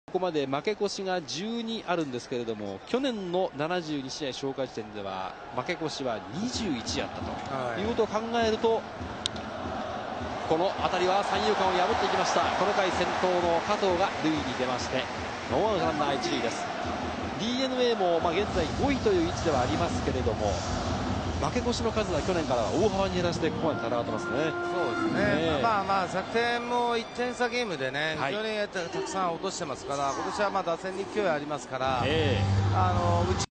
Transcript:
ここまで負け越しが12あるんですけれども、去年の72試合消化時点では負け越しは21あったということを考えると、この当たりは三遊間を破っていきました。この回先頭の加藤が塁に出まして、ノーアウトランナー1塁です。DNA も現在5位という位置ではありますけれども、負け越しの数は去年からは大幅に減らしてここまで戦ってますね。 そうですね。昨年も1点差ゲームでね、非常にたくさん落としてますから、今年は打線に勢いありますから、